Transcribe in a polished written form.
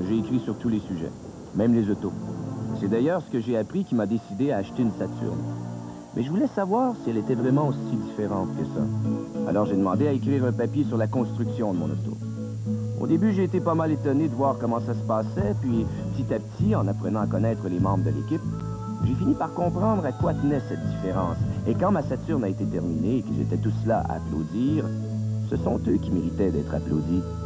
J'ai écrit sur tous les sujets, même les autos. C'est d'ailleurs ce que j'ai appris qui m'a décidé à acheter une Saturn. Mais je voulais savoir si elle était vraiment aussi différente que ça. Alors j'ai demandé à écrire un papier sur la construction de mon auto. Au début, j'ai été pas mal étonné de voir comment ça se passait, puis petit à petit, en apprenant à connaître les membres de l'équipe, j'ai fini par comprendre à quoi tenait cette différence. Et quand ma Saturne a été terminée et qu'ils étaient tous là à applaudir, ce sont eux qui méritaient d'être applaudis.